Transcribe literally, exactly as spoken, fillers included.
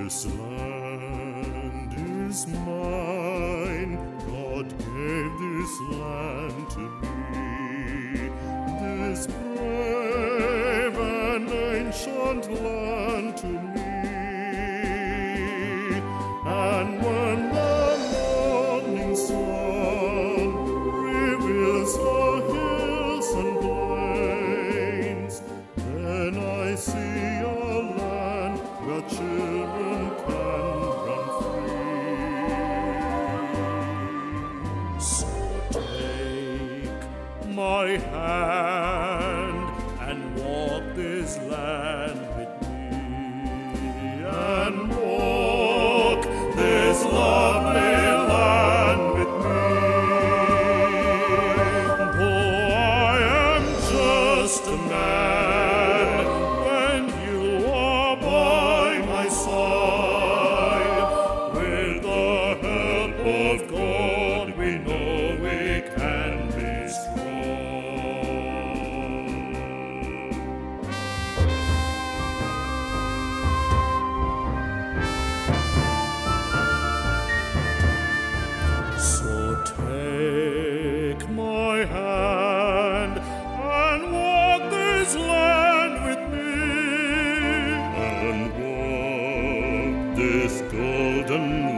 This land is mine, God gave this land to me, this brave and ancient land to me. And when the morning sun reveals the hills and plains, then I see a land where children can run free. So take my hand and walk this land with me, and walk this lovely land with me. Though I am just a man, when you are by my side, with the help of God, we know we can be strong. So take my hand and walk this land with me, and walk this golden